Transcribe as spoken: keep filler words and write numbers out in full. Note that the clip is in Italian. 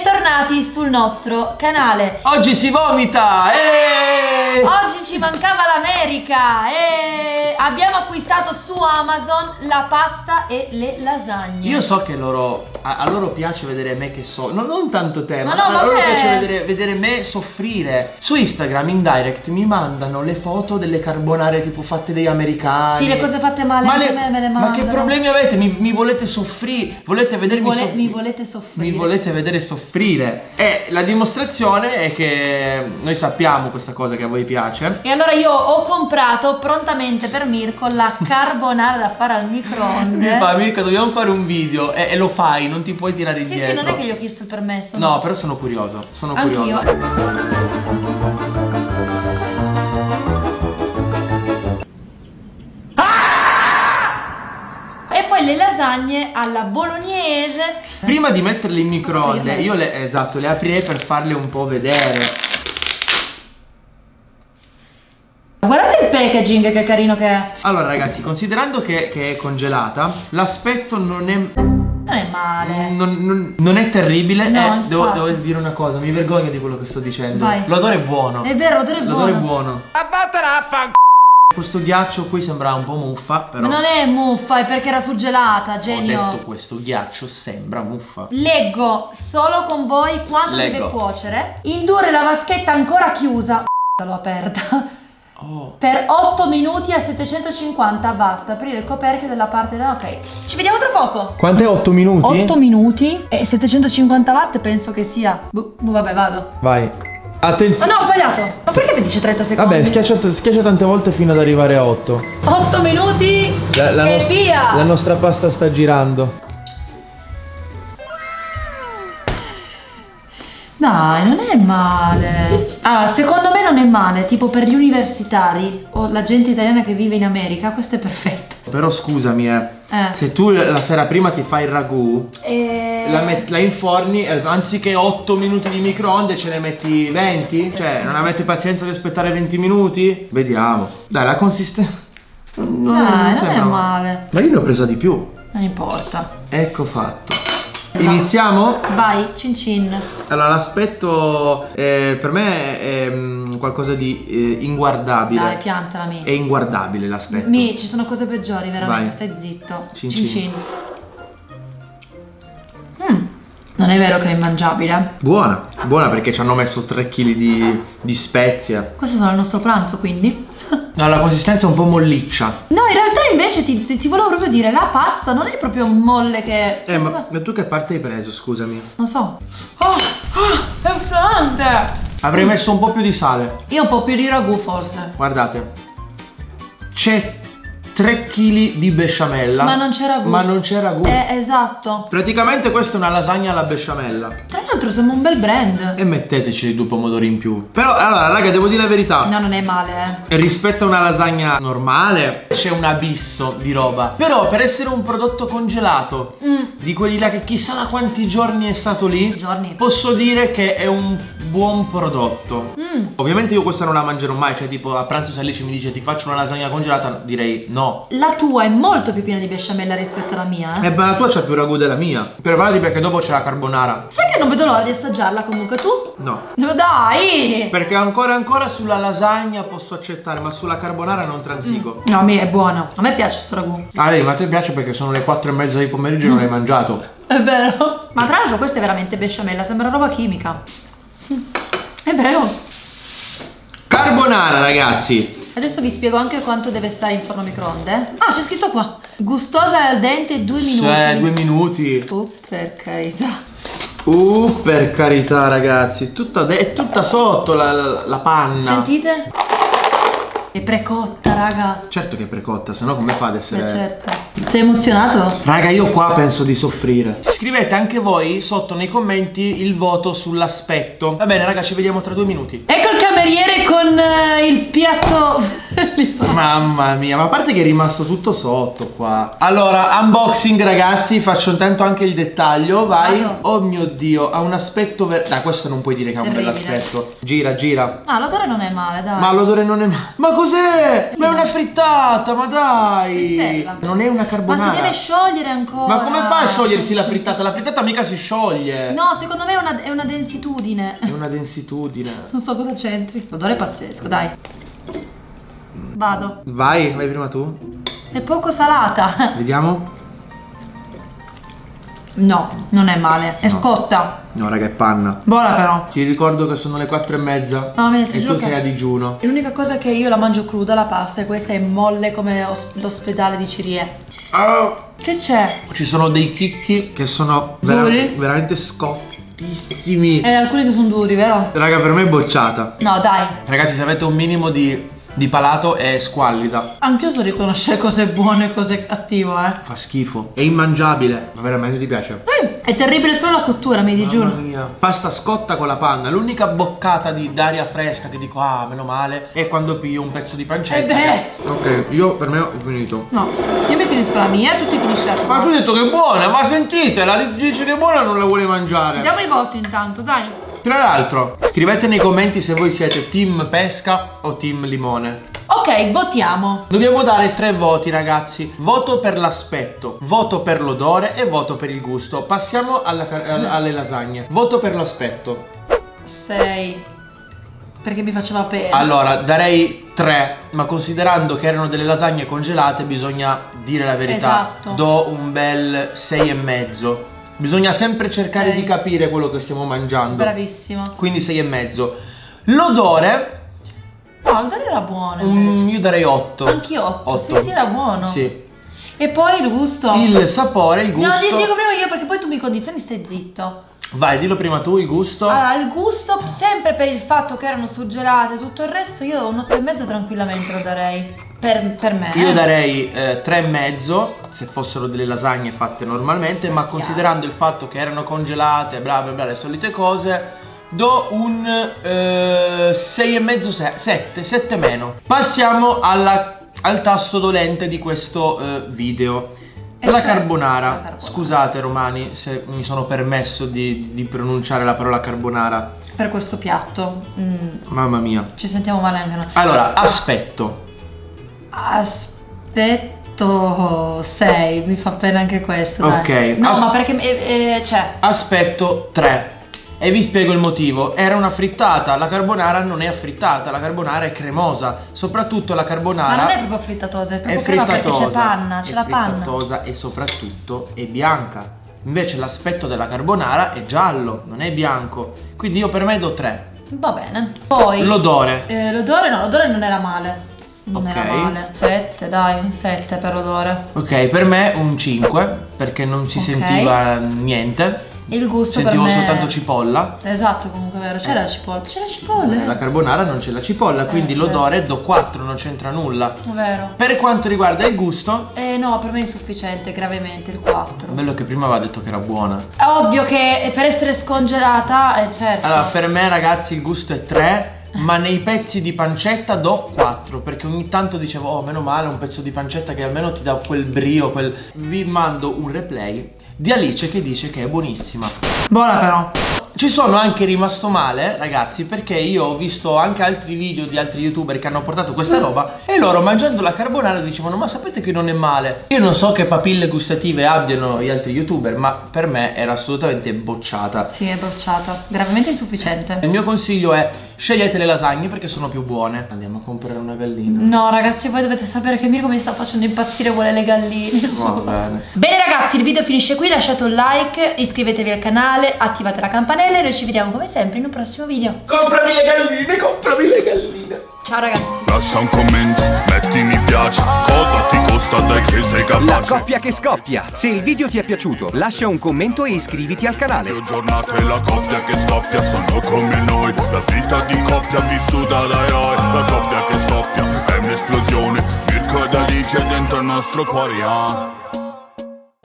bentornati sul nostro canale. Oggi si vomita! Eeeh! Oggi ci mancava l'America e abbiamo acquistato su Amazon la pasta e le lasagne. Io so che loro a, a loro piace vedere me che so, no, non tanto te, ma, ma no, a loro vabbè. piace vedere, vedere me soffrire. Su Instagram in direct mi mandano le foto delle carbonare tipo fatte dagli americani. Sì, le cose fatte male ma, anche le, me, me le ma mandano. che problemi avete? Mi, mi volete soffrire? Volete vedermi mi, vole, soff- mi volete soffrire? Mi volete vedere soffrire? E la dimostrazione è che noi sappiamo questa cosa che a voi piace. E allora io ho comprato prontamente per Mirko la carbonara da fare al microonde. Mi fa: Mirka, dobbiamo fare un video e, e lo fai, non ti puoi tirare indietro. Sì, sì, non è che gli ho chiesto il permesso. No, no, però sono curioso, sono Anch'io. curioso. E poi le lasagne alla bolognese. Prima di metterle in microonde, aprirle? io le, esatto, le aprirei per farle un po' vedere. Guardate il packaging che carino che è. Allora ragazzi, considerando che, che è congelata, l'aspetto non è... Non è male. Non, non- non è terribile. No, eh, infatti. devo, devo dire una cosa, mi vergogno di quello che sto dicendo. Vai. L'odore è buono. È vero, l'odore è buono. L'odore è buono. Questo ghiaccio qui sembra un po' muffa, però... Ma non è muffa, è perché era surgelata, Ho genio. detto questo ghiaccio sembra muffa. Leggo solo con voi quanto Leggo. deve cuocere. Indurre la vaschetta ancora chiusa. L'ho aperta. Oh. Per otto minuti a settecentocinquanta watt. Aprire il coperchio della parte da... Ok. Ci vediamo tra poco. Quant'è otto minuti? otto minuti e settecentocinquanta watt penso che sia. Buh, vabbè, vado. Vai. Oh Attenzione. no, ho sbagliato. Ma perché mi dice trenta secondi? Vabbè, schiaccia, schiaccia tante volte fino ad arrivare a otto. otto minuti La, la e nost- via. La nostra pasta sta girando. Dai, non è male. Ah, secondo me non è male. Tipo per gli universitari o la gente italiana che vive in America, questo è perfetto. Però scusami, eh. Eh. Se tu la sera prima ti fai il ragù, E... la, met- la inforni, eh, anziché otto minuti di microonde ce ne metti venti? Cioè, non avete pazienza di aspettare venti minuti? Vediamo. Dai, la consistenza... Non, Dai, non è sembra male. Ma io ne ho presa di più. Non importa. Ecco fatto. Iniziamo? Vai, cin cin. Allora, l'aspetto eh, per me è mm, qualcosa di eh, inguardabile. Dai, piantala mi. È inguardabile l'aspetto. Mi, ci sono cose peggiori, veramente. Vai. Stai zitto. Cin Cin cin. cin. Mm. Non è vero che è immangiabile. Buona, buona perché ci hanno messo tre chili di, di spezie. Questo sarà il nostro pranzo, quindi. No, la consistenza è un po' molliccia. No, in realtà invece ti, ti, ti volevo proprio dire, la pasta non è proprio molle che... Eh, ma, ma tu che parte hai preso, scusami? Non so. Oh, oh, è frizzante. Avrei messo un po' più di sale. Io un po' più di ragù forse. Guardate. C'è tre chili di besciamella. Ma non c'è ragù. Ma non c'è ragù. Eh, esatto. Praticamente questa è una lasagna alla besciamella. Tra l'altro sembra un bel brand. E metteteci due pomodori in più. Però, allora, raga, devo dire la verità. No, non è male, eh. Rispetto a una lasagna normale c'è un abisso di roba. Però per essere un prodotto congelato, Mm. di quelli là che chissà da quanti giorni è stato lì, Giorni. posso dire che è un buon prodotto. Mm. Ovviamente io questa non la mangerò mai. Cioè tipo a pranzo se Alice mi dice ti faccio una lasagna congelata, direi no. La tua è molto più piena di besciamella rispetto alla mia, eh. Eh ma la tua c'ha più ragù della mia. Preparati perché dopo c'è la carbonara. Sai che non vedo l'ora di assaggiarla comunque, tu? No. No, dai! Perché ancora ancora sulla lasagna posso accettare, ma sulla carbonara non transigo. No, a me è buono. A me piace sto ragù. Ah, lei, ma a te piace perché sono le quattro e mezza di pomeriggio e non hai mangiato. È vero. Ma tra l'altro questa è veramente besciamella, sembra roba chimica. È vero. Carbonara, ragazzi. Adesso vi spiego anche quanto deve stare in forno microonde. Ah, c'è scritto qua. Gustosa e al dente due minuti. Cioè, due minuti. Oh, per carità. Uh, per carità, ragazzi. Tutta de- è tutta sotto la, la, la panna. Sentite? È precotta, raga. Certo che è precotta, sennò come fa ad essere... Beh, certo. Sei emozionato? Raga, io qua penso di soffrire. Scrivete anche voi sotto nei commenti il voto sull'aspetto. Va bene, raga, ci vediamo tra due minuti. Ecco il cameriere con eh, il piatto. Mamma mia, ma a parte che è rimasto tutto sotto qua. Allora, unboxing, ragazzi. Faccio intanto anche il dettaglio. Vai. Vado. Oh mio Dio, ha un aspetto ver- Dai, questo non puoi dire che ha un Terribile. bell'aspetto. Gira, gira. Ah, l'odore non è male, dai. Ma l'odore non è male. Ma cos'è? Ma è una frittata, ma dai! Frittella. Non è una carbonara. Ma si deve sciogliere ancora. Ma come fa a sciogliersi la frittata? La frittata mica si scioglie. No, secondo me è una, è una densitudine. È una densitudine. Non so cosa c'entri. L'odore è pazzesco, dai. Vado. Vai, vai prima tu. È poco salata. Vediamo. No, non è male. È No. scotta. No, raga, è panna. Buona però. Ti ricordo che sono le quattro e mezza. No, mi ti e giuro tu che- sei a digiuno. L'unica cosa è che io la mangio cruda la pasta e questa è molle come os- l'ospedale di Cirie. Ah. Che c'è? Ci sono dei chicchi che sono vera- Duri? veramente scottissimi. E alcuni che sono duri, vero? Raga, per me è bocciata. No, dai. Ragazzi, se avete un minimo di, di palato è squallida. Anch'io so riconoscere cosa è buono e cosa è cattivo, eh. Fa schifo. È immangiabile. Ma veramente ti piace? Mm, è terribile solo la cottura, mi ti giuro. Mamma mia. Pasta scotta con la panna. L'unica boccata di d'aria fresca che dico, ah, meno male, è quando piglio un pezzo di pancetta. Eh Ok, io per me ho finito. No, io mi finisco la mia e tu ti finisci la tua. Ma tu hai detto che è buona, ma sentitela, dice che è buona e non la vuole mangiare. Diamo i voti intanto, dai. Tra l'altro, scrivete nei commenti se voi siete team pesca o team limone. Ok, votiamo. Dobbiamo dare tre voti, ragazzi. Voto per l'aspetto, voto per l'odore e voto per il gusto. Passiamo alla car- all- alle lasagne. Voto per l'aspetto. sei. Perché mi faceva pena. Allora, darei tre, ma considerando che erano delle lasagne congelate, bisogna dire la verità. Esatto. Do un bel sei e mezzo. Bisogna sempre cercare Ok. di capire quello che stiamo mangiando. Bravissimo. Quindi sei e mezzo. L'odore, No, l'odore era buono mm, invece. io darei otto. Anch'io otto. Sì, sì, era buono. Sì. E poi il gusto. Il sapore, il gusto. No, ti dico prima io perché poi tu mi condizioni, stai zitto. Vai, dillo prima tu, il gusto. Allora, il gusto, sempre per il fatto che erano suggelate, tutto il resto, io un otto e mezzo tranquillamente lo darei. Per, per me. Io eh. darei eh, tre e mezzo se fossero delle lasagne fatte normalmente, ma considerando il fatto che erano congelate, bla bla bla, le solite cose, do un eh, sei e mezzo, sette, sette meno. Passiamo alla, al tasto dolente di questo eh, video. E La cioè, carbonara. la carbonara. Scusate romani se mi sono permesso di, di pronunciare la parola carbonara. Per questo piatto. mm, Mamma mia. ci sentiamo male anche noi. Allora, aspetto. Aspetto sei, mi fa pena anche questo. Ok, Dai. No, as- ma perché eh, eh, cioè. Aspetto tre. E vi spiego il motivo. Era una frittata, la carbonara non è affrittata, la carbonara è cremosa. Soprattutto la carbonara Ma non è proprio frittatosa, è è proprio crema perché frittatosa. c'è panna, c'è è la panna. frittatosa e soprattutto è bianca. Invece l'aspetto della carbonara è giallo, non è bianco. Quindi io per me do tre. Va bene. Poi L'odore. eh, l'odore no, l'odore non era male. Non Ok. era male. sette, dai, un sette per l'odore. Ok, per me un cinque perché non si Ok. sentiva niente. E il gusto Sentivo per me soltanto cipolla. Esatto, comunque è vero. C'era la cipolla. C'è la cipolla. Nella carbonara non c'è la cipolla, quindi Eh, l'odore do quattro, non c'entra nulla. È vero. Per quanto riguarda il gusto, Eh no, per me è insufficiente, gravemente il quattro. bello che prima aveva detto che era buona. È ovvio che per essere scongelata, eh certo. Allora, per me ragazzi il gusto è tre, ma nei pezzi di pancetta do quattro, perché ogni tanto dicevo, oh meno male un pezzo di pancetta che almeno ti dà quel brio, quel... Vi mando un replay di Alice che dice che è buonissima. Buona però. Ci sono anche rimasto male, ragazzi, perché io ho visto anche altri video di altri youtuber che hanno portato questa roba e loro mangiando la carbonara dicevano ma sapete che non è male. Io non so che papille gustative abbiano gli altri youtuber, ma per me era assolutamente bocciata. Sì, è bruciata. Gravemente insufficiente. Il mio consiglio è scegliete le lasagne perché sono più buone. Andiamo a comprare una gallina. No ragazzi, voi dovete sapere che Mirko mi sta facendo impazzire, vuole le galline. Non so Va cosa. bene. Bene ragazzi, il video finisce qui, lasciate un like, iscrivetevi al canale, attivate la campanella e noi ci vediamo come sempre in un prossimo video. Comprami le galline, comprami le galline. Ciao ragazzi. Lascia un commento, metti mi piace. Cosa ti costa, dai che sei La capace. coppia che scoppia. Se il video ti è piaciuto, lascia un commento e iscriviti al canale. Le giornate la coppia che scoppia sono come noi. La vita di coppia vissuta da eroi. La coppia che scoppia è un'esplosione. Mirko ed Alice dentro il nostro cuore, ah.